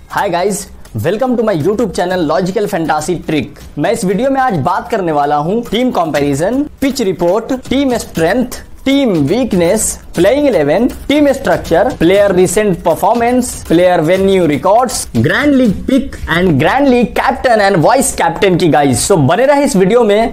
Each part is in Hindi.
Hi guys, welcome to my YouTube channel logical fantasy trick. मैं इस वीडियो में आज बात करने वाला हूं team comparison, pitch report, team strength, team weakness, playing 11, team structure, player recent performance, player venue records, grand league pick and grand league captain and vice captain की गाइस। सो बने रहे इस वीडियो में।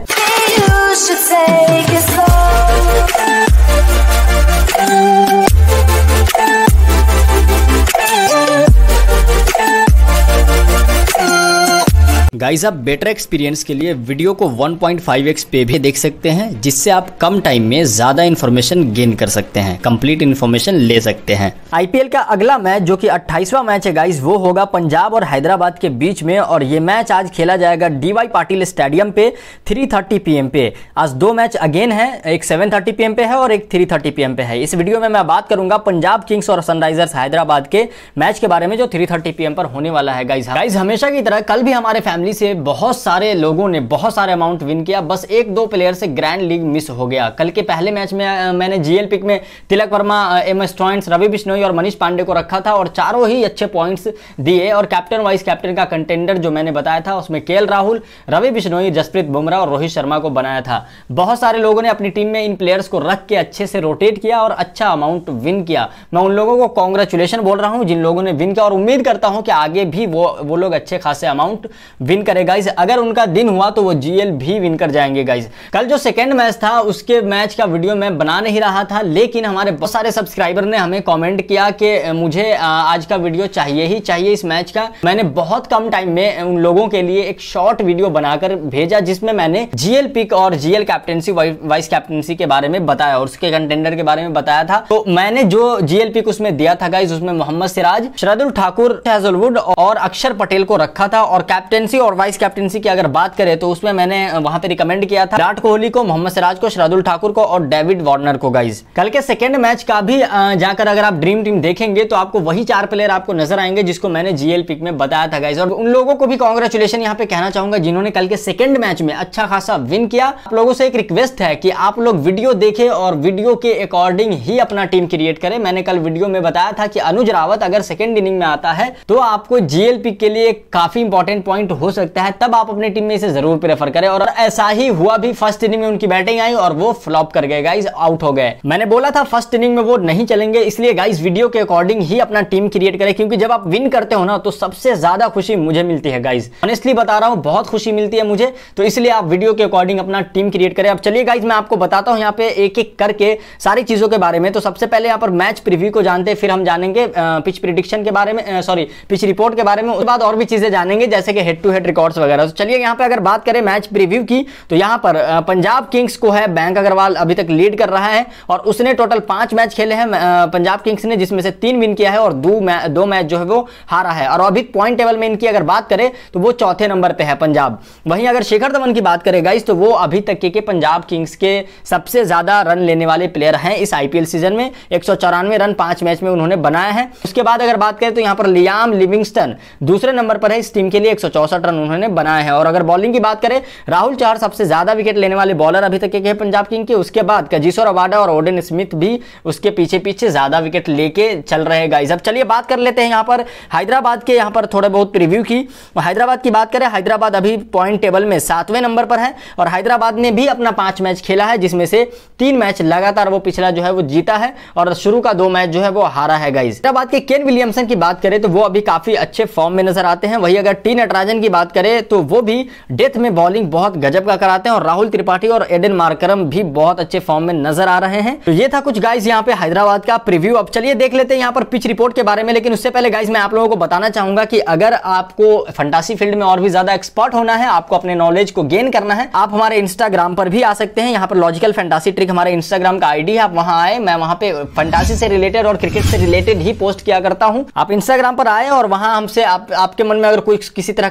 गाइस, आप बेटर एक्सपीरियंस के लिए वीडियो को 1.5x पे भी देख सकते हैं, जिससे आप कम टाइम में ज्यादा इन्फॉर्मेशन गेन कर सकते हैं, कंप्लीट इन्फॉर्मेशन ले सकते हैं। आईपीएल का अगला मैच जो कि 28वां मैच है गाइस, वो होगा पंजाब और हैदराबाद के बीच में, और ये मैच आज खेला जाएगा डीवाई पाटिल स्टेडियम पे 3:30 PM पे। आज दो मैच अगेन है, एक 7:30 PM पे है और एक 3:30 PM पे है। इस वीडियो में मैं बात करूंगा पंजाब किंग्स और सनराइजर्स हैदराबाद के मैच के बारे में जो 3:30 PM पर होने वाला है। गाइस हमेशा की तरह कल भी हमारे फैमिली से बहुत सारे लोगों ने बहुत सारे अमाउंट विन किया, बस एक दो प्लेयर से ग्रैंड लीग मिस हो गया। कल के पहले मैच में मैंने जीएल पिक में Tilak Varma, M S Stoinis, Ravi Bishnoi और मनीष पांडे को रखा था और चारों ही अच्छे पॉइंट्स दिए। और कैप्टन वाइस कैप्टन का कंटेंडर जो मैंने बताया था उसमें केएल राहुल, रवि बिश्नोई, जसप्रीत बुमराह और रोहित शर्मा को बनाया था। बहुत सारे लोगों ने अपनी टीम में इन प्लेयर्स को रख के अच्छे से रोटेट किया और अच्छा अमाउंट विन किया। मैं उन लोगों को कॉन्ग्रेचुलेशन बोल रहा हूं जिन लोगों ने विन किया, और उम्मीद करता हूं कि आगे भी वो लोग अच्छे खासे अमाउंट विन करेगा। अगर उनका दिन हुआ तो वो जीएल भी विन कर जाएंगे। गाइस कल जो सेकंड मैच था उसके मैच का वीडियो मैं बना नहीं रहा था, लेकिन हमारे बहुत सारे सब्सक्राइबर ने हमें कमेंट किया कि मुझे आज का वीडियो चाहिए ही चाहिए इस मैच का। मैंने बहुत कम टाइम में उन लोगों के लिए एक शॉर्ट वीडियो बनाकर भेजा, जिसमें मैंने जीएल पिक और जीएल कैप्टेंसी, वाइस कैप्टेंसी के बारे में बताया और उसके कंटेंडर के बारे में बताया था। तो मैंने जो जीएल पिक उसमें दिया था गाइस, उसमें मोहम्मद सिराज, शार्दुल ठाकुर, हेजलवुड और अक्षर पटेल को रखा था। और कैप्टेंसी और वाइस कैप्टेंसी की अगर बात करें तो उसमें मैंने वहां पे रिकमेंड किया था विराट कोहली को, मोहम्मद सिराज को, शार्दुल ठाकुर को और डेविड वार्नर को। गाइस कल के सेकंड मैच का भी जाकर अगर आप ड्रीम टीम देखेंगे तो आपको वही चार प्लेयर आपको नजर आएंगे जिसको मैंने जीएल पिक में बताया था। गाइस और उन लोगों को भी कांग्रेचुलेशन यहां पे कहना चाहूंगा जिन्होंने कल के सेकंड मैच में अच्छा खासा विन किया। आप लोगों से एक रिक्वेस्ट है कि आप लोग वीडियो देखें और वीडियो के अकॉर्डिंग ही अपना टीम क्रिएट करें। मैंने कल वीडियो में बताया था कि अनुज रावत अगर सेकंड इनिंग में आता है तो आपको जीएल पिक के लिए काफी इंपॉर्टेंट पॉइंट हो सकता है, तब आप अपनी टीम में इसे जरूर प्रेफर करें। और ऐसा ही हुआ भी, फर्स्ट इनिंग में उनकी बैटिंग आई और वो फ्लॉप कर गए गाइस, आउट हो गए। मैंने बोला था फर्स्ट इनिंग में वो नहीं चलेंगे, इसलिए गाइस वीडियो के अकॉर्डिंग ही अपना टीम क्रिएट करें, क्योंकि जब आप विन करते हो ना तो सबसे ज्यादा खुशी मुझे मिलती है। गाइस ऑनेस्टली बता रहा हूं, बहुत खुशी मिलती है मुझे, तो इसलिए आप वीडियो के अकॉर्डिंग अपना टीम क्रिएट करें। अब चलिए गाइस मैं आपको बताता हूं यहाँ पे एक एक करके सारी चीजों के बारे में। तो सबसे पहले यहाँ पर मैच प्रीव्यू को जानते हैं, फिर हम जानेंगे पिच प्रिडिक्शन के बारे में, सॉरी पिच रिपोर्ट के बारे में, उसके बाद और भी चीजें जानेंगे जैसे कि हेड टू हेड रिकॉर्ड्स वगैरह। तो चलिए यहाँ पे अगर बात करें मैच प्रीव्यू की तो यहां पर पंजाब किंग्स को है बैंक अग्रवाल अभी तक लीड कर रहा है और उसने टोटल 5 मैच खेले हैं पंजाब किंग्स ने, जिसमें से 3 विन किया है और 2 मैच जो है वो हारा है। और अभी पॉइंट टेबल में इनकी अगर बात करें तो वो चौथे नंबर पे है पंजाब। वहीं अगर शिखर धवन की बात करें गाइस तो वो अभी तक के पंजाब किंग्स के सबसे ज्यादा रन लेने वाले प्लेयर हैं इस आईपीएल सीजन में। 194 रन 5 मैच में उन्होंने बनाया है। उसके बाद अगर बात करें तो यहां पर लियाम लिविंगस्टन दूसरे नंबर पर है इस टीम के लिए, 164 रन उन्होंने बनाए हैं। और अगर बॉलिंग की बात करें, राहुल चहर सबसे ज्यादा विकेट लेने वाले बॉलर अभी तक के पंजाब किंग के। उसके बाद कजिसो रबाडा और ओडेन स्मिथ भी उसके पीछे पीछे ज्यादा विकेट लेके चल रहे हैं। गाइस अब चलिए बात कर लेते हैं यहाँ पर हैदराबाद के, यहाँ पर थोड़ा बहुत रिव्यू की। हैदराबाद की बात करें, हैदराबाद अभी पॉइंट टेबल में 7वें नंबर पर है और हैदराबाद ने भी अपना 5 मैच खेला है, जिसमें से 3 मैच लगातार वो पिछला जो है वो जीता है और शुरू का 2 मैच जो है वो हारा है। गाइस हैदराबाद के केन विलियमसन की बात करें तो वो अभी काफी अच्छे फॉर्म में नजर आते हैं। वही अगर टी नटराजन की बात करें तो वो भी डेथ में बॉलिंग बहुत गजब का कराते हैं और राहुल त्रिपाठी और एडन मार्करम भी बहुत अच्छे फॉर्म में नजर आ रहे हैं। तो ये था कुछ गाइस यहाँ पे हैदराबाद का प्रीव्यू। अब चलिए देख लेते हैं यहाँ पर पिच रिपोर्ट के बारे में, लेकिन उससे पहले गाइस मैं आप लोगों को बताना चाहूंगा कि अगर आपको फंटासी फील्ड में और भी ज्यादा एक्सपर्ट होना है, आपको अपने नॉलेज को गेन करना है, आप हमारे इंस्टाग्राम पर भी आ सकते हैं। यहाँ पर लॉजिकल फैंटासी ट्रिक हमारे इंस्टाग्राम का आईडी है, आप वहां आए, मैं वहां पे फंटासी से रिलेटेड और क्रिकेट से रिलेटेड ही पोस्ट किया करता हूं। आप इंस्टाग्राम पर आए और वहां हमसे आपके मन में अगर कोई किसी तरह का सवाल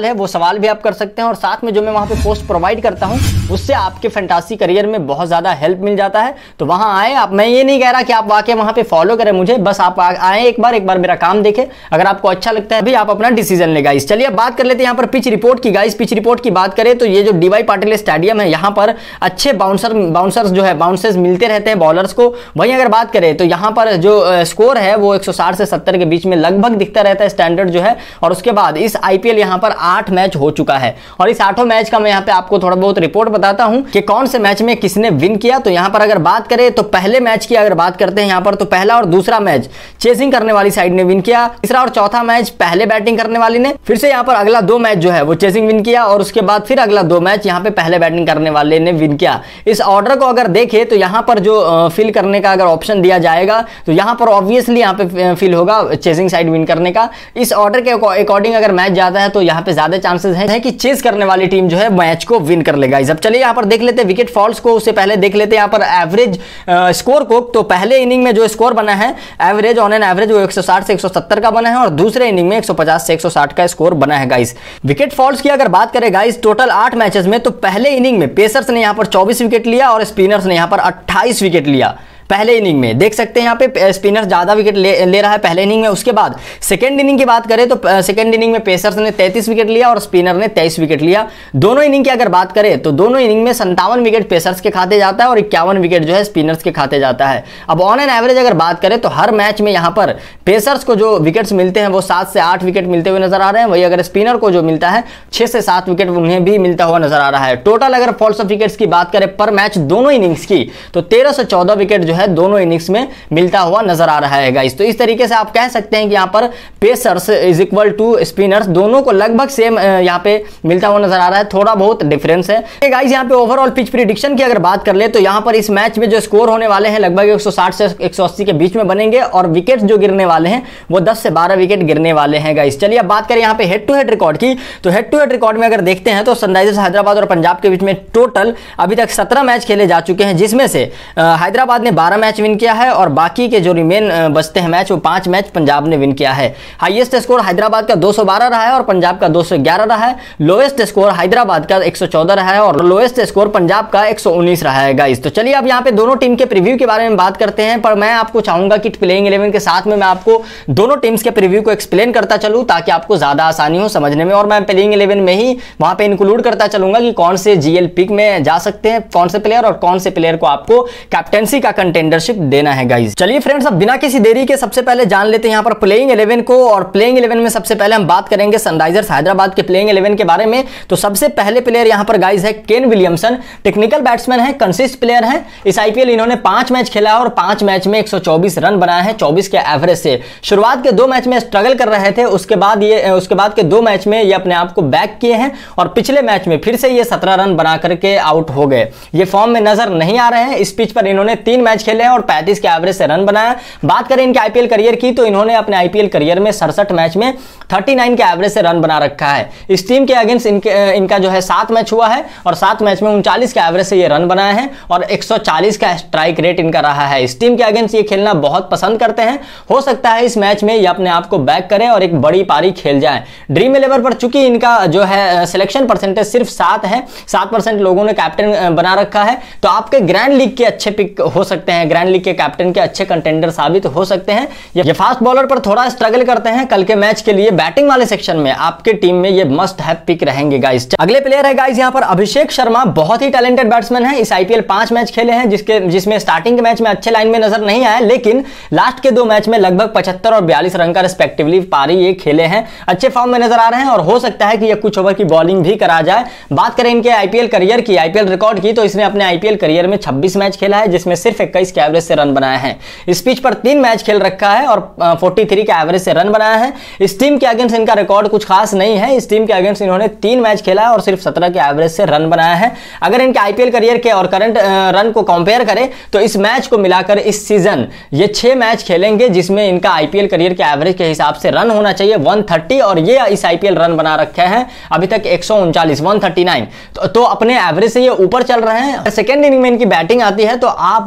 सवाल है वो सवाल भी आप कर सकते हैं, और साथ में जो मैं वहां पे पोस्ट प्रोवाइड करता हूं उससे आपके फैंटासी करियर में बहुत ज्यादा हेल्प मिल जाता है। तो वहां आए आप, मैं ये नहीं कह रहा कि आप वाकई वहां पे फॉलो करें मुझे, बस आप आए एक बार मेरा काम देखें, अगर आपको अच्छा लगता है अभी आप अपना डिसीजन ले गाइस। चलिए अब बात कर लेते हैं यहाँ पर पिच रिपोर्ट की गाइस। पिच रिपोर्ट की बात करें तो ये जो डीवाई पाटिल स्टेडियम है यहाँ पर अच्छे बाउंसर्स जो है बाउंसेस मिलते रहते हैं बॉलर्स को। वहीं अगर बात करें तो यहाँ पर जो स्कोर है वो 160 से 70 के बीच में लगभग दिखता रहता है स्टैंडर्ड जो है। और उसके बाद इस आईपीएल यहाँ पर 8 मैच हो चुका है, और इस 8 मैच का मैं यहाँ पे आपको थोड़ा बहुत रिपोर्ट बताता हूँ कि कौन से मैच में किसने विन किया। तो यहाँ पर अगर बात करें तो पहले मैच की अगर बात करते हैं यहाँ पर, तो पहला और दूसरा मैच चेसिंग करने वाली साइड ने विन किया, तीसरा और चौथा मैच पहले बैटिंग करने वाली ने, फिर से यहाँ पर अगला 2 मैच जो है वो चेसिंग विन किया, और उसके बाद फिर अगला 2 मैच यहाँ पे पहले बैटिंग करने वाले ने विन किया। इस ऑर्डर को अगर देखें तो यहाँ पर जो फिल करने का अगर ऑप्शन दिया जाएगा तो यहाँ पर ऑब्वियसली यहाँ पे फिल होगा चेसिंग साइड विन करने का। इस ऑर्डर के अकॉर्डिंग अगर मैच जाता है तो यहाँ पे ज्यादा चांसेस है कि चेस करने वाली टीम जो है मैच को विन कर लेगा। अब चलिए यहाँ पर देख लेते हैं विकेट फॉल्स को, उससे पहले देख लेते हैं यहाँ पर एवरेज स्कोर को। तो पहले इनिंग में जो स्कोर बना है एवरेज ऑन एन एवरेज वो 160 से 170 का बना है, और दूसरे इनिंग में 150 से 160 का स्कोर बना है गाइस। विकेट फॉल्स की अगर बात करें गाइस टोटल 8 मैचेस में, तो पहले इनिंग में पेसर्स ने यहाँ पर 24 विकेट लिया और स्पिनर्स ने यहाँ पर 28 विकेट लिया। पहले इनिंग में देख सकते हैं यहाँ पे स्पिनर ज्यादा विकेट ले रहा है पहले इनिंग में। उसके बाद सेकंड इनिंग की बात करें तो सेकंड इनिंग में पेसर्स ने 33 विकेट लिया और स्पिनर ने 23 विकेट लिया। दोनों इनिंग की अगर बात करें तो दोनों इनिंग में 57 विकेट पेसर्स के खाते जाता है और 51 विकेट जो है स्पिनर्स के खाते जाता है। अब ऑन एन एवरेज अगर बात करें तो हर मैच में यहाँ पर पेसर्स को जो विकेट्स मिलते हैं वो 7 से 8 विकेट मिलते हुए नजर आ रहे हैं, वही अगर स्पिनर को जो मिलता है 6 से 7 विकेट उन्हें भी मिलता हुआ नजर आ रहा है। टोटल अगर फॉल्स ऑफ विकेट्स की बात करें पर मैच दोनों इनिंग्स की तो 13 से 14 विकेट जो है दोनों इनिंग्स में मिलता हुआ नजर आ रहा है गाइस। तो इस तरीके से आप कह सकते हैं कि यहां पर pacers is equal to spinners, दोनों को लगभग सेम यहां पे मिलता हुआ नजर आ रहा है, थोड़ा बहुत डिफरेंस है गाइस। यहां पे ओवरऑल पिच प्रेडिक्शन की अगर बात कर ले तो यहां पर इस मैच में जो स्कोर होने वाले हैं लगभग 160 से 180 के बीच में बनेंगे, और विकेट्स जो गिरने वाले हैं वो 10 से 12 विकेट गिरने वाले हैं गाइस। चलिए अब बात करें यहां पे हेड टू हेड रिकॉर्ड की, तो हेड टू हेड रिकॉर्ड में अगर देखते हैं तो सनराइजर्स हैदराबाद और पंजाब के बीच में टोटल अभी तक 17 मैच खेले जा चुके हैं, जिसमें से हैदराबाद ने 12 मैच विन किया है और बाकी के जो रिमेन बचते हैं मैच वो 5 मैच पंजाब ने विन किया है। हाईएस्ट स्कोर हैदराबाद का 212 रहा है और पंजाब का 211 रहा है। लोएस्ट स्कोर हैदराबाद का 114 रहा है और लोएस्ट स्कोर पंजाब का 119 रहा है गाइस। तो चलिए अब यहाँ पे दोनों टीम के प्रीव्यू के बारे में बात करते हैं, पर मैं आपको चाहूंगा कि प्लेइंग 11 के साथ में मैं आपको दोनों टीम्स के प्रीव्यू को एक्सप्लेन करता चलूं ताकि आपको ज्यादा आसानी हो समझने में, और मैं प्लेइंग 11 में ही वहां पे इंक्लूड करता चलूंगा कि कौन से जीएल पिक में जा सकते हैं कौन से प्लेयर, और कौन से प्लेयर को आपको कैप्टेंसी का कंटेंडरशिप देना है गाइस। चलिए फ्रेंड्स अब बिना किसी देरी के सबसे पहले जान लेते हैं यहाँ पर प्लेइंग 11 को, और प्लेइंग 11 में सबसे पहले हम बात करेंगे सनराइजर्स हैदराबाद के प्लेइंग 11 के बारे में। तो सबसे पहले प्लेयर यहाँ पर गाइस है केन विलियमसन, टेक्निकल बैट्समैन है, कंसिस्ट प्लेयर है। इस आईपीएल इन्होंने 5 मैच खेला है और 5 मैच में 124 रन बनाए हैं 24 के एवरेज से। शुरुआत के 2 मैच में स्ट्रगल कर रहे थे, उसके बाद के 2 मैच में ये अपने आप को बैक किए हैं, और पिछले मैच में फिर से ये 17 रन बना करके आउट हो गए। ये फॉर्म में नजर नहीं आ रहे हैं। इस पिच पर इन्होंने 3 मैच खेले हैं और 35 के एवरेज से रन बनाया। बात करें इनके आईपीएल करियर की तो इन्होंने अपने आईपीएल करियर में 67 मैच में 39 के एवरेज से रन बना रखा है। इस टीम के अगेंस्ट इनका जो है 7 मैच हुआ है और 7 मैच में 39 के एवरेज से ये रन बनाए हैं और 140 का स्ट्राइक रेट इनका रहा है। इस टीम के अगेंस्ट ये खेलना बहुत पसंद करते हैं। हो सकता है इस मैच में ये अपने आप को बैक करें और एक बड़ी पारी खेल जाए। ड्रीम 11 पर चूंकि इनका जो है सिलेक्शन परसेंटेज सिर्फ 7 है, 7% लोगों ने कैप्टन बना रखा है, तो आपके ग्रैंड लीग के अच्छे पिक हो सकते हैं, ग्रैंड लीग के कैप्टन के अच्छे कंटेंडर साबित हो सकते हैं। ये फास्ट बॉलर पर थोड़ा स्ट्रगल करते हैं। कल के मैच के लिए बैटिंग वाले सेक्शन में आपके टीम में ये मस्ट हैव पिक रहेंगे गाइस। अगले प्लेयर है गाइस यहाँ पर अभिषेक शर्मा, बहुत ही टैलेंटेड बैट्समैन है। इस आईपीएल 5 मैच खेले हैं जिसमें स्टार्टिंग के मैच में अच्छे लाइन में नजर नहीं आया, लेकिन लास्ट के 2 मैच में लगभग 75 और 42 रन का रिस्पेक्टिवली पारी ये खेले हैं। अच्छे फॉर्म में नजर आ रहे हैं और हो सकता है कि ये कुछ ओवर की बॉलिंग भी करा जाए। बात करें इनके आईपीएल करियर की, आईपीएल रिकॉर्ड की, तो इसने अपने आईपीएल करियर में 26 मैच खेला है जिसमें सिर्फ 21 के एवरेज से रन बनाए हैं। इस पिच पर 3 मैच खेल रखा है और 43 के एवरेज से रन बनाया है। इस टीम के अगेंस्ट इनका रिकॉर्ड कुछ खास नहीं है। इस टीम के अगेंस्ट इन्होंने 3 मैच खेला है और सिर्फ 17 के एवरेज से रन बनाया है। अगर इनके आईपीएल करियर के और करंट रन को कंपेयर करें तो इस मैच को मिलाकर इस सीजन ये 6 मैच खेलेंगे जिसमें इनका आईपीएल करियर के एवरेज के हिसाब से रन होना चाहिए 130, और ये इस आईपीएल रन बना रखे हैं अभी तक 139, 139, तो अपने एवरेज से ये ऊपर चल रहे हैं। सेकेंड इनिंग में इनकी बैटिंग आती है तो आप अपनी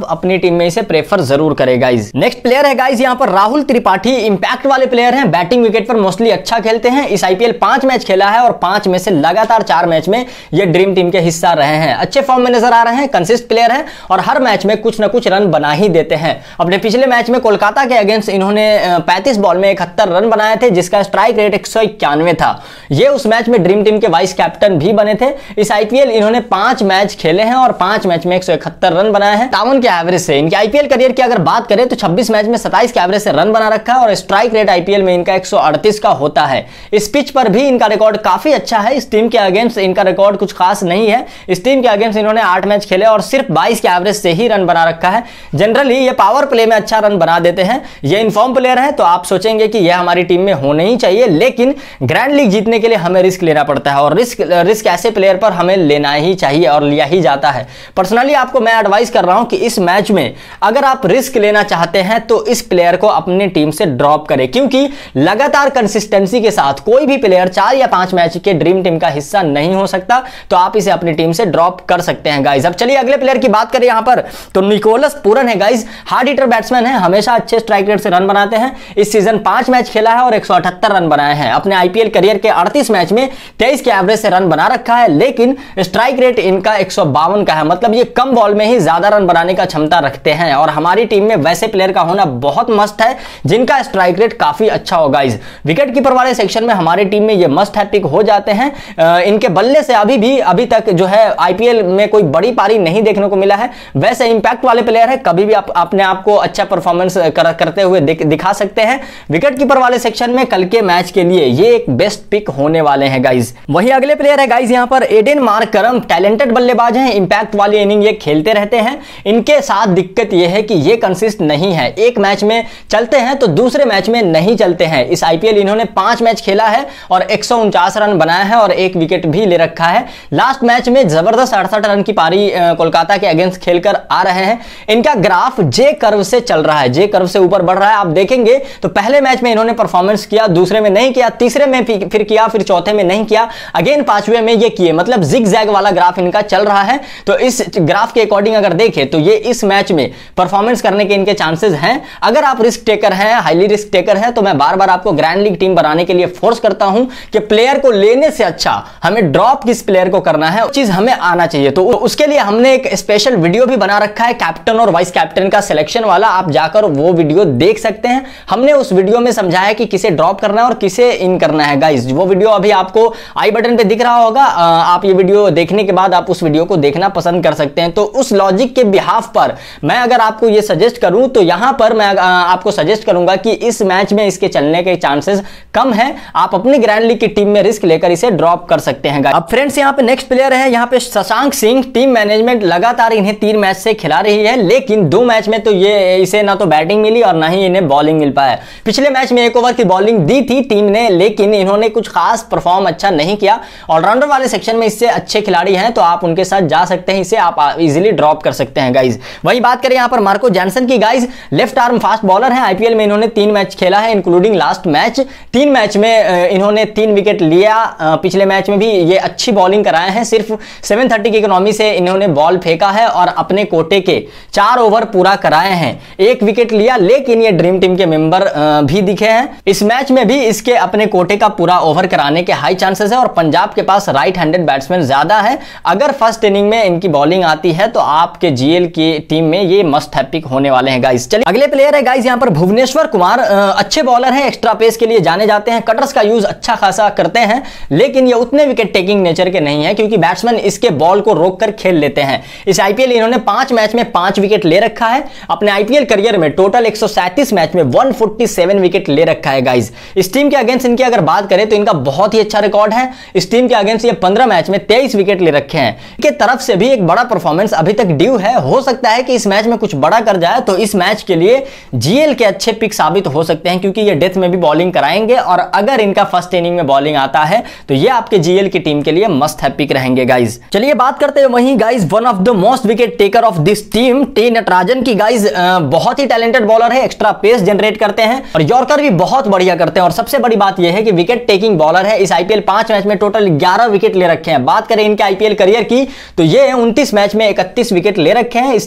टीम में इसे प्रेफर जरूर करे गाइज। नेक्स्ट प्लेयर है गाइज यहाँ पर राहुल त्रिपाठी, इंपैक्ट वाले प्लेयर हैं, बैटिंग विकेट पर मोस्टली अच्छा खेलते हैं। इस आईपीएल 5 मैच खेला है और 5 में से लगातार 4 मैच में ये ड्रीम टीम के हिस्सा रहे हैं। अच्छे फॉर्म में नजर आ रहे हैं, कंसिस्ट प्लेयर है और हर मैच में कुछ ना कुछ रन बना ही देते हैं। अपने पिछले मैच में कोलकाता के अगेंस्ट इन्होंने 35 बॉल में 71 रन बनाए थे, जिसका स्ट्राइक रेट 191 था। ये उस मैच में ड्रीम टीम के वाइस कैप्टन भी बने थे। इस आईपीएल इन्होंने 5 मैच खेले हैं और 5 मैच में 171 रन बनाए हैं 57 के एवरेज से। इनके आईपीएल करियर की अगर बात करें तो 26 मैच में 27 के एवरेज से रन बना रखा है और स्ट्राइक रेट आईपीएल में इनका 138 का होता है। इस पिच पर भी इनका रिकॉर्ड काफी अच्छा है। इस टीम के अगेंस्ट इनका रिकॉर्ड कुछ खास नहीं है। इस टीम के अगेंस्ट इन्होंने 8 मैच खेले और सिर्फ 22 के एवरेज से ही रन बना रखा है। जनरली ये पावर प्ले में अच्छा रन बना देते हैं। ये इनफॉर्म प्लेयर है तो आप सोचेंगे कि यह हमारी टीम में होने ही चाहिए, लेकिन ग्रैंड लीग जीतने के लिए हमें रिस्क लेना पड़ता है और रिस्क ऐसे प्लेयर पर हमें लेना ही चाहिए और लिया ही जाता है। पर्सनली आपको मैं एडवाइस कर रहा हूं कि इस मैच में अगर आप रिस्क लेना चाहते हैं तो इस प्लेयर को अपनी टीम से ड्रॉप करें, क्योंकि लगातार कंसिस्टेंसी के साथ कोई भी प्लेयर 4 या 5 मैच के ड्रीम टीम का हिस्सा नहीं हो सकता, तो आप इसे अपनी टीम से ड्रॉप कर सकते हैं गाइज। अब चलिए अगले प्लेयर की बात करें यहां पर, तो निकोलस पूरन है गाइज। हार्ड हिटर बैट्समैन है, हमेशा अच्छे स्ट्राइक रेट से रन बनाते हैं। इस सीजन 5 मैच खेला है और 178 रन बनाए हैं। अपने आईपीएल करियर के 38 मैच में 23 के एवरेज से रन बना रखा है, लेकिन स्ट्राइक रेट इनका 152 का है। मतलब ये कम बॉल में ही ज्यादा रन बनाने का क्षमता रखते हैं और हमारी टीम में वैसे प्लेयर का होना बहुत मस्ट है जिनका स्ट्राइक रेट काफी अच्छा हो गाइज। विकेट कीपर वाले सेक्शन में हमारी टीम में ये मस्ट है पिक हो जाते हैं। इनके बल्ले से अभी तक जो है आईपीएल में कोई बड़ी पारी नहीं देखने को मिला है। वैसे इंपैक्ट वाले प्लेयर है, कभी भी आप अपने आप को अच्छा परफॉर्मेंस करते हुए दिखा सकते हैं। विकेट कीपर वाले सेक्शन में कल के मैच के लिए ये एक बेस्ट पिक होने वाले हैं गाइज। वही अगले प्लेयर है गाइज यहाँ पर एडेन मार्करम, टैलेंटेड बल्लेबाज हैं, इंपैक्ट वाली इनिंग ये खेलते रहते हैं। इनके साथ दिक्कत ये है कि ये कंसिस्ट नहीं है, एक मैच में चलते हैं तो दूसरे मैच में नहीं चलते हैं। इस आईपीएल इन्होंने 5 मैच खेला है और 149 रन बनाया है और 1 विकेट भी ले रखा है। लास्ट मैच में जबरदस्त 68 रन की पारी कोलकाता के अगेंस्ट खेलकर आ रहे हैं। इनका ग्राफ जे कर्व से चल रहा है, जे कर्व से ऊपर बढ़ रहा है। आप देखेंगे तो पहले मैच में इन्होंने परफॉर्मेंस किया, दूसरे में नहीं किया, तीसरे में फिर किया, फिर चौथे में नहीं किया, अगेन 5वें में ये किए। मतलब जिग जैग वाला ग्राफ इनका चल रहा है। तो इस ग्राफ के अकॉर्डिंग अगर देखें तो ये इस मैच में परफॉर्मेंस करने के इनके चांसेस हैं। अगर आप रिस्क टेकर हैं, हाईली रिस्क टेकर हैं, तो मैं बार बार आपको ग्रैंड लीग टीम बनाने के लिए फोर्स करता हूं कि प्लेयर को लेने से अच्छा हमें ड्रॉप किस प्लेयर को करना है, चीज हमें आना चाहिए। तो उसके लिए हमने एक स्पेशल वीडियो भी बना रखा है कैप्टन और वाइस कैप्टन का सिलेक्शन वाला, आप जाकर वो वीडियो देख सकते हैं। हमने उस वीडियो में समझाया कि किसे ड्रॉप करना है और किसे इन करना है गाइज। वो वीडियो अभी आपको आई बटन पे दिख रहा होगा। आप ये वीडियो देखने के बाद आप उस वीडियो को देखना पसंद कर सकते हैं। तो उस लॉजिक के बिहाफ पर मैं अगर आपको ये सजेस्ट करूं तो यहां पर मैं आपको सजेस्ट करूंगा कि इस मैच में इसके चलने के चांसेस कम है। आप अपनी ग्रैंड लीग की टीम में रिस्क लेकर इसे ड्रॉप कर सकते हैं। अब फ्रेंड्स यहाँ पे नेक्स्ट प्लेयर है यहाँ पे शशांक सिंह। टीम मैनेजमेंट लगातार इन्हें 3 मैच से खिला रही है, लेकिन 2 मैच में तो ये इसे ना तो बैटिंग मिली और ना ही इन्हें बॉलिंग मिल पाया। पिछले मैच में 1 ओवर की बॉलिंग दी थी टीम ने, लेकिन इन्होंने कुछ खास परफॉर्म अच्छा नहीं किया। ऑलराउंडर वाले सेक्शन में इससे अच्छे खिलाड़ी हैं तो आप उनके साथ जा सकते हैं, इसे आप इजीली ड्रॉप कर सकते हैं गाइज। वही बात करें यहाँ पर मार्को जॉनसन की guys, left arm fast bowler है। आईपीएल में इन्होंने 3 मैच खेला है इंक्लूडिंग लास्ट मैच। 3 मैच में इन्होंने 3 विकेट लिया। पिछले मैच में भी ये अच्छी बॉलिंग कराए हैं, सिर्फ 730 की इकोनॉमी से इन्होंने बॉल फेंका है और अपने कोटे के 4 ओवर पूरा कराए हैं, 1 विकेट लिया, लेकिन ये ड्रीम टीम के मेंबर भी दिखे हैं। इस मैच में भी इसके अपने कोटे का पूरा ओवर कराने के हाई चांसेस है और पंजाब के पास राइट हैंडेड बैट्समैन ज्यादा है। अगर फर्स्ट इनिंग में इनकी बॉलिंग आती है तो आपके जीएल की टीम में ये मस्ट हैव पिक होने वाले हैं गाइस। चलिए अगले प्लेयर है गाइस यहाँ पर भुवनेश्वर कुमार। अच्छे बॉलर हैं, एक्स्ट्रा पेस के लिए जाने जाते हैं, कटर्स का यूज अच्छा खासा करते हैं, लेकिन ये उतने विकेट टेकिंग नेचर के नहीं है क्योंकि बैट्समैन इसके बॉल को रोककर खेल लेते हैं। इस आईपीएल इन्होंने 5 मैच में 5 विकेट ले रखा है। अपने आईपीएल करियर में टोटल 137 मैच में 147 विकेट ले रखा है गाइस। इस टीम के अगेंस्ट इनकी अगर बात करें तो इनका बहुत ही अच्छा रिकॉर्ड है। इस टीम के अगेंस्ट ये 15 मैच में 23 विकेट ले रखे हैं। इनके तरफ से भी एक बड़ा परफॉर्मेंस अभी तक ड्यू है। हो सकता है कि इस मैच में कुछ बड़ा कर जाए तो इस मैच के लिए जीएल के अच्छे पिक साबित हो सकते हैं क्योंकि ये डेथ में भी बॉलिंग कराएंगे और अगर इनका फर्स्ट इनिंग में बॉलिंग आता है तो ये आपके जीएल की टीम के लिए मस्ट हैव पिक रहेंगे गाइस। चलिए बात करते हैं वहीं guys one of the most wicket taker of this team T Natarajan की। गाइस बहुत ही टैलेंटेड बॉलर है, एक्स्ट्रा पेस जनरेट करते हैं और यॉर्कर भी बहुत बढ़िया करते हैं और सबसे बड़ी बात यह है कि विकेट टेकिंग बॉलर है। इस आईपीएल 5 मैच में टोटल 11 विकेट ले रखे हैं। बात करें इनके आईपीएल करियर की तो ये 29 मैच में 31 विकेट ले रखे हैं। इस टीम के अगेंस्ट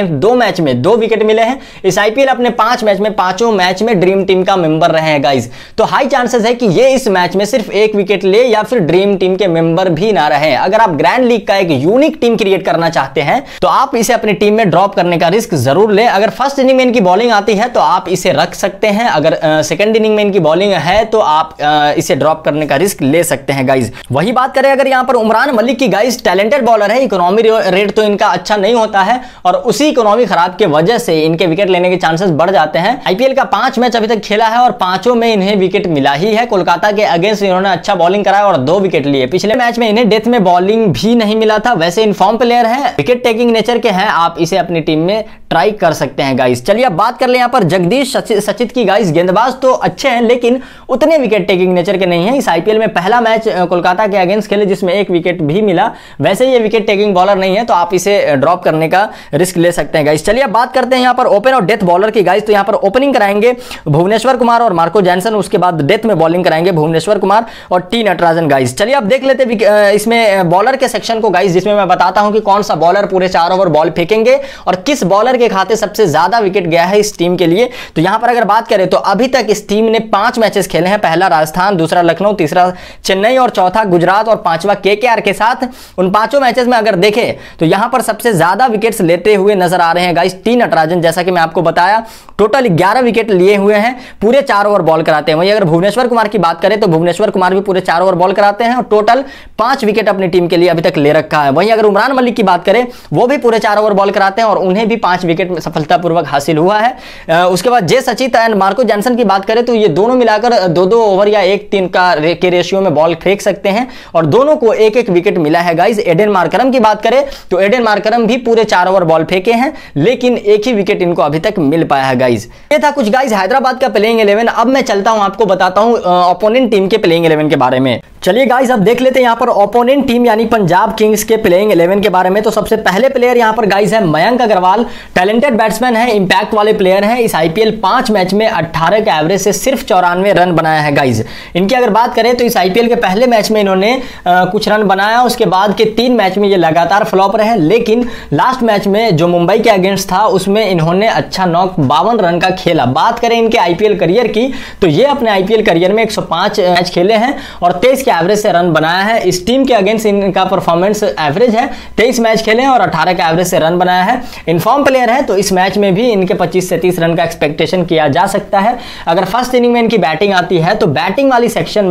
अगेंस्ट 2 मैच में 2 विकेट मिले हैं। इस आईपीएल अपने 5 मैच में पांचों मैच में ड्रीम टीम का मेंबर रहे हैं गाइज। तो हाई चांसेस है कि ये इस मैच में सिर्फ 1 विकेट ले या फिर ड्रीम टीम के मेंबर भी ना रहे। अगर आप ग्रैंड लीग का एक यूनिक टीम क्रिएट करना चाहते हैं तो आप इसे अपनी टीम में ड्रॉप करने का रिस्क जरूर ले। अगर फर्स्ट इनिंग में इनकी बॉलिंग आती है तो आप इसे रख सकते हैं, अगर सेकंड इनिंग में इनकी बॉलिंग है तो आप इसे ड्रॉप करने का रिस्क ले सकते हैं गाइज। वही बात करें अगर यहां पर उमरान मलिक की गाइज, टैलेंटेड बॉलर है, इकोनॉमी रेट तो इनका अच्छा नहीं होता है और उसी इकोनॉमी खराब के वजह से इनके विकेट लेने के चांसेस बढ़ जाते हैं। आईपीएल का 5 मैच अभी तक खेला है और पांचों में इन्हें विकेट मिला ही है। कोलकाता के अगेंस्ट इन्होंने अच्छा बॉलिंग कराया और 2 विकेट लिए। पिछले मैच में इन्हें डेथ में बॉलिंग भी नहीं मिला था। वैसे इनफॉर्म प्लेयर है, विकेट टेकिंग नेचर के हैं, आप इसे अपनी टीम में ट्राई कर सकते हैं गाइस। चलिए अब बात कर ले यहां पर जगदीश सचित की गाइस। गेंदबाज तो अच्छे हैं लेकिन उतने विकेट टेकिंग नेचर के नहीं है। इस आईपीएल में पहला मैच कोलकाता के अगेंस्ट खेले जिसमें 1 विकेट भी मिला। वैसे ये विकेट टेकिंग बॉलर नहीं है तो आप इसे ड्रॉप करने का रिस्क ले सकते हैं गाइस। चलिए अब बात करते हैं यहां पर ओपन और डेथ बॉलर की गाइस। तो यहां पर ओपनिंग कराएंगे भुवनेश्वर कुमार और मार्को जॉनसन, उसके बाद डेथ में बॉलिंग कराएंगे भुवनेश्वर कुमार और टी नटराजन गाइस। चलिए अब देख लेते हैं इसमें बॉलर के सेक्शन को गाइस, जिसमें मैं बताता हूं कि कौन सा बॉलर पूरे 4 ओवर बॉल फेंकेंगे और किस बॉलर के खाते सबसे ज्यादा विकेट गया है इस टीम के लिए। तो यहां पर अगर बात करें तो अभी तक इस टीम ने 5 मैचेस खेले हैं। पहला राजस्थान, दूसरा लखनऊ, तीसरा चेन्नई और चौथा गुजरात और 5वां केकेआर के साथ। उन 5 मैचेस में अगर देखें तो यहां पर सबसे ज्यादा विकेट्स लेते हुए नजर आ रहे हैं गाइस टी नटराजन। जैसा कि मैं आपको बताया टोटल 11 विकेट लिए हुए हैं, पूरे 4 ओवर बॉल कराते हैं। वहीं अगर भुवनेश्वर कुमार की बात करें तो भुवनेश्वर कुमार भी पूरे 4 ओवर बॉल कराते हैं और टोटल 5 विकेट अपनी टीम के लिए अभी तक ले रखा है। वहीं अगर उमरान मलिक की बात करें वो भी पूरे 4 ओवर बॉल कराते हैं और उन्हें भी 5 विकेट सफलतापूर्वक हासिल हुआ है। उसके बाद J Suchith and Marco Jansen की बात करें तो ये दोनों मिलाकर 2-2 ओवर या 1-3 के रेशियो में बॉल फेंक सकते हैं और दोनों को 1-1 विकेट मिला है गाइस। एडन मार्करम की बात करें तो एडन मार्करम भी पूरे 4 ओवर बॉल फेंके हैं लेकिन 1 ही विकेट इनको अभी तक मिल पाया है गाइस। ये था कुछ गाइस हैदराबाद का प्लेइंग 11। अब मैं चलता हूं आपको बताता हूं ओपोनेंट टीम के प्लेइंग 11 के बारे में। चलिए गाइस अब देख लेते हैं यहां पर ओपोनेंट टीम यानी पंजाब किंग्स के प्लेइंग 11 के बारे में। तो सबसे पहले प्लेयर यहां पर गाइस है मयंक अग्रवाल। टैलेंटेड बैट्समैन है, इंपैक्ट वाले प्लेयर हैं। इस आईपीएल 5 मैच में 18 के एवरेज से सिर्फ 94 रन बनाया है गाइस। इनकी अगर बात करें तो इस आईपीएल के पहले मैच में इन्होंने कुछ रन बनाया, उसके बाद के 3 मैच में ये लगातार फ्लॉप रहे। लेकिन लास्ट मैच में जो मुंबई के अगेंस्ट था उसमें इन्होंने अच्छा नॉक 52 रन का खेला। बात करें इनके आईपीएल करियर की तो ये अपने आईपीएल करियर में 105 मैच खेले हैं और 23 के एवरेज से रन बनाया है। इस टीम के अगेंस्ट इनका परफॉर्मेंस एवरेज है, 23 मैच खेले हैं और 18 के एवरेज से रन बनाया है। इनफॉर्म प्लेयर है तो इस मैच में भी इनके 25 से 30 रन का एक्सपेक्टेशन किया जा सकता है। अगर फर्स्ट इनिंग में इनकी बैटिंग आती है तो बैटिंग वाले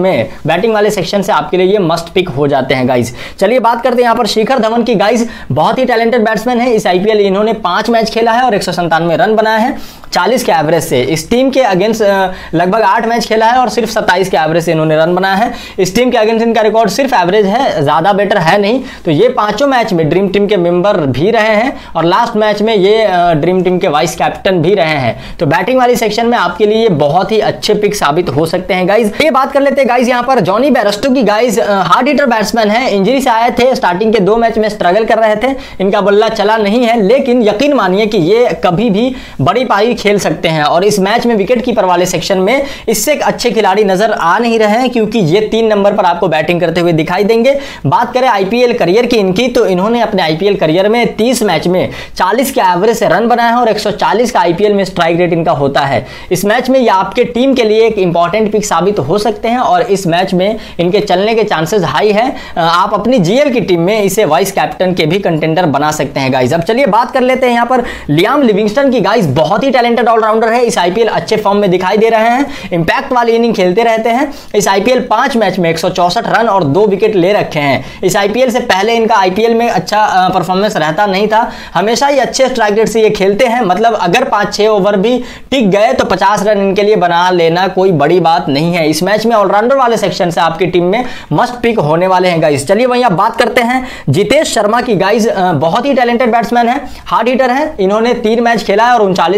सेक्शन से आपके लिए ये मस्ट पिक हो जाते हैं गाइस। चलिए बात करते हैं यहां पर शिखर धवन की गाइस। बहुत ही टैलेंटेड बैट्समैन है। इस आईपीएल इन्होंने 5 मैच खेला है और 197 रन बनाया है 40 के एवरेज से। इस टीम के अगेंस्ट लगभग 8 मैच खेला है और सिर्फ 27 के एवरेज से इन्होंने रन बनाया है। इस टीम के अगेंस्ट इनका रिकॉर्ड सिर्फ एवरेज है, ज्यादा बेटर है नहीं। तो ये 5 मैच में ड्रीम टीम के मेंबर भी रहे हैं और लास्ट मैच में ये ड्रीम टीम के वाइस कैप्टन भी रहे हैं। तो बैटिंग वाली सेक्शन में आपके लिए बहुत ही अच्छे पिक साबित हो सकते हैं गाइज। ये बात कर लेते हैं गाइज यहां पर जॉनी बेयरस्टो की गाइज। हार्ड हिटर बैट्समैन है, इंजरी से आए थे, स्टार्टिंग के 2 मैच में स्ट्रगल कर रहे थे, इनका बल्ला चला नहीं है। लेकिन यकीन मानिए कि ये कभी भी बड़ी पारी खेल सकते हैं और इस मैच में विकेट कीपर वाले सेक्शन में इससे अच्छे खिलाड़ी नजर आ नहीं रहे हैं क्योंकि ये 3 नंबर पर आपको बैटिंग करते हुए दिखाई देंगे। बात करें आईपीएल करियर की इनकी तो इन्होंने अपने आईपीएल करियर में 30 मैच में 40 के एवरेज से रन बनाया है और 140 का आईपीएल में स्ट्राइक रेट इनका होता है। इस मैच में ये आपके टीम के लिए एक इंपॉर्टेंट पिक साबित हो सकते हैं और इस मैच में इनके चलने के चांसेस हाई है। आप अपनी जीएल की टीम में इसे वाइस कैप्टन के भी कंटेंडर बना सकते हैं गाइस। अब चलिए बात कर लेते हैं यहां पर लियाम लिविंगस्टन की गाइस। बहुत ही टैलेंटेड ऑलराउंडर है, इस आईपीएल अच्छे फॉर्म में दिखाई दे रहे हैं, इंपैक्ट वाली इनिंग खेलते रहते हैं। इस आईपीएल 5 मैच में 164 रन और 2 विकेट ले रखे हैं। इस आईपीएल से पहले इनका आईपीएल में अच्छा परफॉर्मेंस रहता नहीं था, हमेशा ही अच्छे स्ट्राइक रेट से ये खेलते हैं। मतलब अगर 5-6 ओवर भी टिक गए तो 50 रन इनके लिए बना लेना कोई बड़ी बात नहीं है। इस मैच में ऑलराउंडर वाले सेक्शन से आपकी टीम में मस्ट पिक होने वाले हैं गाइस। चलिए वहीं आप बात करते हैं जितेश शर्मा की गाइस। बहुत ही टैलेंटेड बैट्समैन है, हार्ड हिटर है, इन्होंने 3 मैच खेला है और 39 के एवरेज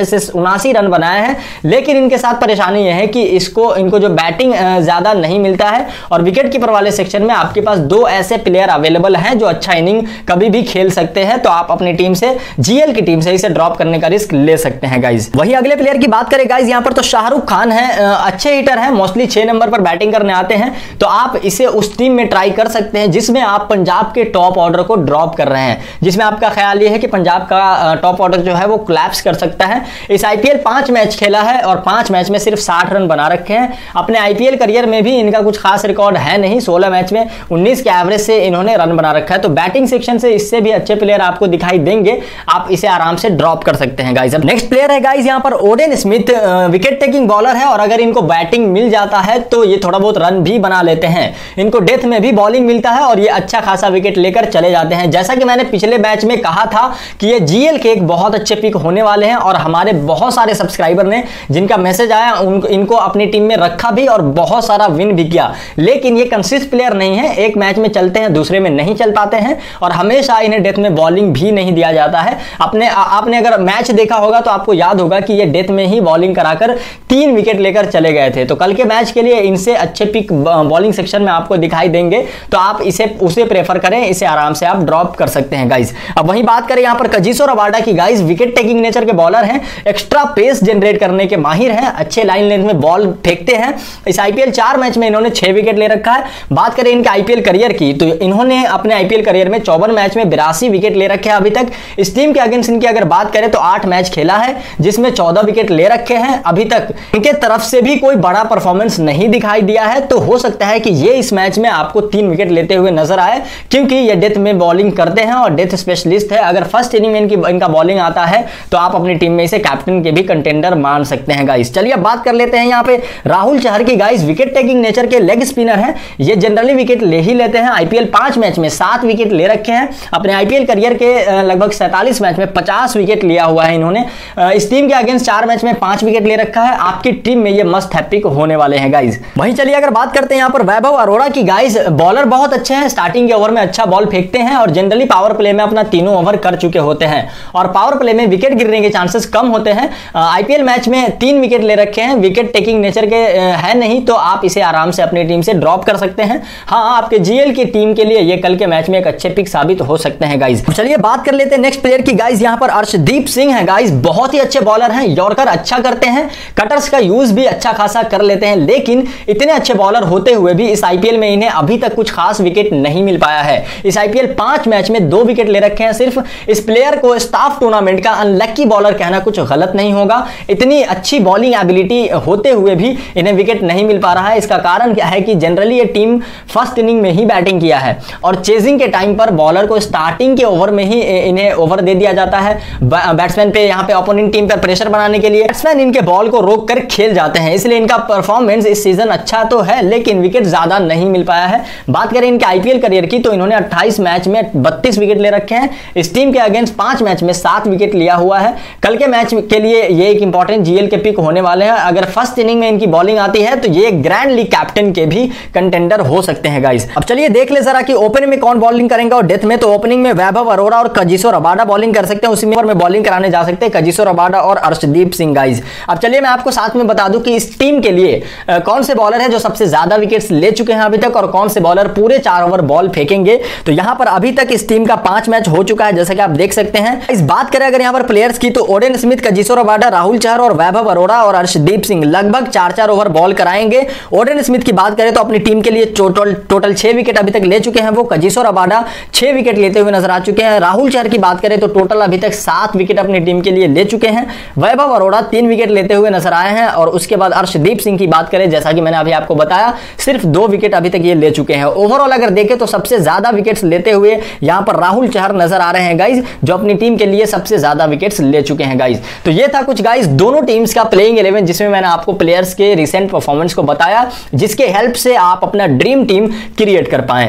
से 79 रन बनाए हैं, लेकिन इनके साथ परेशानी यह है कि इनको जो बैटिंग ज्यादा नहीं मिलता है और विकेट कीपर वाले सेक्शन में आपके पास 2 ऐसे प्लेयर अवेलेबल हैं जो अच्छा इनिंग कभी भी खेल सकते हैं, तो आप अपनी टीम से, जीएल की टीम से इसे ड्रॉप करने का रिस्क ले सकते हैं गाइज। वही अगले प्लेयर की बात करें गाइज, यहां पर तो शाहरुख खान है, अच्छे हिटर हैं, मोस्टली 6 नंबर पर बैटिंग करने आते हैं, तो आप इसे उस टीम में ट्राई कर सकते हैं जिसमें आप पंजाब के टॉप ऑर्डर को ड्रॉप कर रहे हैं, जिसमें आपका ख्याल यह है कि पंजाब का टॉप ऑर्डर जो है वो कोलैप्स कर सकता है। इस आईपीएल 5 मैच खेला है और 5 मैच में सिर्फ 60 रन बना रखे हैं। अपने आईपीएल करियर में भी इनका कुछ खास रिकॉर्ड है नहीं, 16 मैच में 19 के एवरेज से इन्होंने रन बना रखा है, तो बैटिंग सेक्शन से इससे भी अच्छे प्लेयर आपको दिखाई देंगे, आप इसे आराम से ड्रॉप कर सकते हैं गाइस। अब नेक्स्ट प्लेयर है गाइस यहां पर Odean Smith, wicket taking bowler है और अगर इनको बैटिंग मिल जाता है तो ये थोड़ा बहुत रन भी बना लेते हैं। इनको डेथ में भी बॉलिंग मिलता है और ये अच्छा खासा विकेट लेकर चले जाते हैं। जैसा कि मैंने पिछले मैच में कहा था कि ये जीएल के एक बहुत अच्छे पिक होने वाले हैं और हमारे बहुत सारे सब्सक्राइबर ने जिनका मैसेज आया इनको अपनी टीम में रखा भी और बहुत सारा विन भी किया, लेकिन ये कंसिस्ट प्लेयर नहीं है, एक मैच में चलते हैं दूसरे में नहीं चल पाते हैं और हमेशा इन्हें डेथ में बॉलिंग भी नहीं दिया जाता है। आपने अगर मैच देखा होगा तो आपको याद होगा कि ये डेथ में ही बॉलिंग कराकर 3 विकेट लेकर चले गए थे, तो कल के मैच के लिए इनसे अच्छे पिक बॉलिंग सेक्शन में आपको दिखाई देंगे, तो आप उसे प्रेफर करें, इसे आराम से आप ड्रॉप कर सकते हैं गाइस। अब वही बात करें यहां पर कजिसो रबाडा की गाइस, विकेट टेकिंग नेचर के बॉलर हैं, एक्स्ट्रा पेस जनरेट करने के माहिर हैं, अच्छे लाइन लेंथ में बॉल फेंकते हैं। इस आईपीएल 4 मैच में इन्होंने 6 विकेट ले रखा है। बात करें इनके आईपीएल करियर की तो इन्होंने अपने आईपीएल करियर में 54 मैच में 82 विकेट ले रखे हैं अभी तक। इस टीम के अगेंस्ट इनकी अगर बात करें तो 8 मैच खेला है जिसमें 14 विकेट ले रखे हैं। अभी तक इनके तरफ से भी कोई बड़ा परफॉर्मेंस नहीं दिखाई दिया है, तो हो सकता है कि ये इस मैच में आपको 3 विकेट लेते हुए नजर आए, क्योंकि ये डेथ में बॉलिंग करते हैं और डेथ स्पेशलिस्ट है। अगर फर्स्ट इनिंग में इनका बॉलिंग आता है तो आप अपनी टीम में इसे कैप्टन के भी कंटेंडर मान सकते हैं गाइस। चलिए अब बात कर लेते हैं यहाँ पे राहुल चहर की गाइस, विकेट टेकिंग नेचर के लेग स्पिनर हैं, ये जनरली विकेट ले ही लेते हैं। आईपीएल 5 मैच में 7 विकेट ले रखे हैं। अपने आईपीएल करियर के लगभग 47 मैच में 50 विकेट लिया हुआ है इन्होंने। इस टीम के अगेंस्ट 4 मैच में 5 विकेट ले रखा है। आपकी टीम में ये मस्ट हैप्पी होने वाले हैं गाइस। वहीं चलिए अगर बात करते हैं यहाँ पर वैभव अरोड़ा की गाइस, बॉलर बहुत अच्छे हैं, स्टार्टिंग के ओवर में अच्छा बॉल फेंकते हैं और जनरली पावर प्ले में अपना 3 ओवर कर चुके होते हैं और पावर प्ले में विकेट गिरने के चांसेस कम होते हैं। आईपीएल मैच में 3 विकेट ले रखे हैं, विकेट टेकिंग नेचर के है नहीं, तो आप इसे आराम से अपनी टीम से ड्रॉप कर सकते हैं। हाँ, आपके जीएल की टीम के लिए ये कल के मैच में एक अच्छे पिक साबित हो सकते हैं गाइस। चलिए बात कर लेते हैं नेक्स्ट प्लेयर की गाइस, यहाँ पर अर्शदीप सिंह है गाइस, बहुत ही अच्छे बॉलर हैं, यॉर्कर अच्छा करते हैं, कटर्स का यूज भी अच्छा खासा कर लेते हैं, लेकिन इतने अच्छे बॉलर होते हुए भी इस आईपीएल में इन्हें अभी तक कुछ खास विकेट नहीं मिल पाया है। इस आईपीएल 5 मैच में 2 विकेट ले रखे हैं सिर्फ। इस प्लेयर को स्टाफ टूर्नामेंट का अनलक्की बॉलर कहना कुछ गलत नहीं होगा, इतनी अच्छी बॉलिंग एबिलिटी होते हुए भी इन्हें विकेट नहीं मिल पा रहा है। इसका कारण क्या है कि जनरली ये टीम फर्स्ट इनिंग में ही बैटिंग किया है और चेजिंग के टाइम पर बॉलर को स्टार्टिंग के ओवर में ही इन्हें ओवर दे दिया जाता है। बैट्समैन पे यहाँ पे ओपोनेंट टीम पर प्रेशर बनाने के लिए बैट्समैन इनके बॉल को रोक कर खेल जाते हैं, इसलिए इनका परफॉर्मेंस इस सीजन अच्छा तो है लेकिन विकेट ज्यादा नहीं मिल पाया है। बात करें इनके आईपीएल करियर की तो इन्होंने 28 मैच में 32 विकेट ले रखे हैं। इस टीम के अगेंस्ट 5 मैच में 7 विकेट लिया हुआ है। कल के मैच के लिए ये एक इंपॉर्टेंट जीएल के पिक होने वाले हैं। अगर फर्स्ट इनिंग में इनकी बॉलिंग आती है तो ये ग्रैंड लीग कैप्टन के भी कंटेंडर हो सकते हैं गाइस। अब चलिए देख ले जरा कि ओपनिंग में कौन बॉलिंग करेंगे और डेथ में तो ओपनिंग में वैभव अरोड़ा और कजिसो रबाडा बॉलिंग कर सकते हैं, उसी में बॉलिंग कराने जा सकते हैं कजिसो रबाडा और अर्शदीप सिंह गाइस। अब चलिए मैं आपको साथ में बता दूं कि इस टीम के लिए कौन से बॉलर है जो सबसे ज्यादा विकेट्स ले चुके हैं अभी तक और कौन से बॉलर पूरे 4 ओवर बॉल फेंकेंगे। तो यहां पर अभी तक इस टीम का 5 मैच हो चुका है जैसा कि आप देख सकते हैं। इस बात करें अगर यहां पर प्लेयर्स की तो Odean Smith, Kagiso Rabada, Rahul Chahar और वैभव अरोड़ा और अर्शदीप सिंह लगभग 4-4 ओवर बॉल कराएंगे। ओडेन स्मिथ की बात करें तो अपनी टीम के लिए टोटल 6 विकेट अभी तक ले चुके हैं वो। कजिसो रबाडा 6 विकेट लेते हुए नजर आ चुके हैं। राहुल चहर की बात करें तो टोटल अभी तक 7 विकेट अपनी टीम के लिए ले चुके हैं। वैभव अरोड़ा 3 विकेट लेते हुए नजर आए हैं और उसके बाद अर्शदीप सिंह की बात करें जैसा कि मैंने अभी आपको बताया सिर्फ 2 विकेट अभी तक ये ले चुके हैं। ओवरऑल अगर देखें तो सबसे ज्यादा विकेट्स लेते हुए यहां पर राहुल चहर नजर आ रहे हैं गाइस, जो अपनी टीम के लिए सबसे ज्यादा विकेट्स ले चुके हैं गाइस। तो ये था कुछ गाइस दोनों टीम्स का प्लेइंग 11 जिसमें मैंने आपको प्लेयर्स के रिसेंट परफॉर्मेंस को बताया, जिसके हेल्प से आप अपना ड्रीम टीम क्रिएट कर पाएं।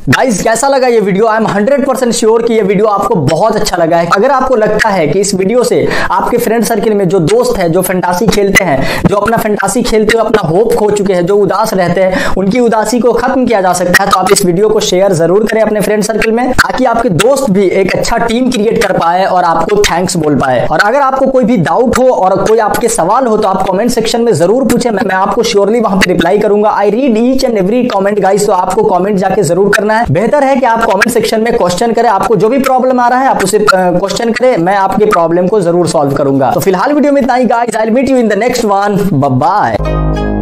गाइस कैसा लगा ये वीडियो? आई एम 100% श्योर कि ये वीडियो आपको बहुत अच्छा लगा है। अगर आपको लगता है कि इस वीडियो से आपके फ्रेंड सर्किल में जो दोस्त है, जो फैंटासी खेलते हैं, जो अपना फैंटासी खेलते हुए अपना होप खो चुके हैं, जो उदास रहते हैं, उनकी उदासी को खत्म किया जा सकता है, तो आप इस वीडियो को शेयर जरूर करें अपने फ्रेंड सर्किल में, ताकि आपके दोस्त भी एक अच्छा टीम क्रिएट कर पाए और आपको थैंक्स बोल पाए। और अगर आपको कोई भी डाउट हो और कोई आपके सवाल हो तो आप कमेंट सेक्शन में जरूर पूछें, मैं आपको श्योरली वहां पे रिप्लाई करूंगा। I read each and every comment guys, तो आपको कमेंट जाके जरूर करना है। बेहतर है कि आप कमेंट सेक्शन में क्वेश्चन करें, आपको जो भी प्रॉब्लम आ रहा है आप उसे क्वेश्चन करें, मैं आपके प्रॉब्लम को जरूर सॉल्व करूंगा। तो फिलहाल वीडियो में इतना ही guys, I will meet you in the next one, bye bye.